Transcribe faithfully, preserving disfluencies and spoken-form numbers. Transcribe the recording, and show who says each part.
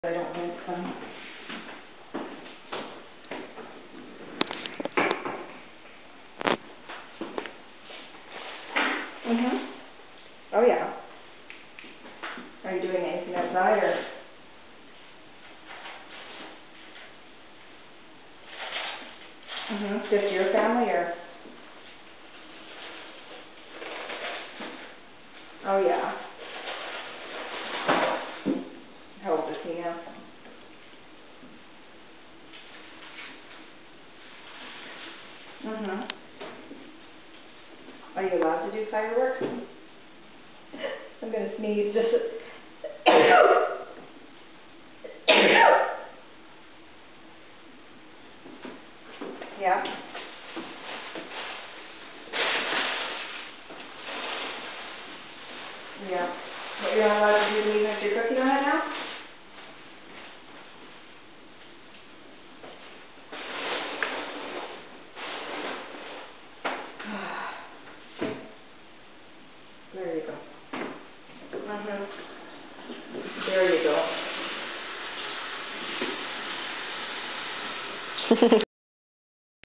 Speaker 1: I don't think so. Mhm. Oh yeah. Are you doing anything outside or? Mhm. Just your family or? Oh yeah. How old is he now? Mhm. Are you allowed to do fireworks? I'm gonna sneeze just. Yeah. Yeah. But you're not allowed to do it even if you're cooking on it now? There you go. Mhm. There you go.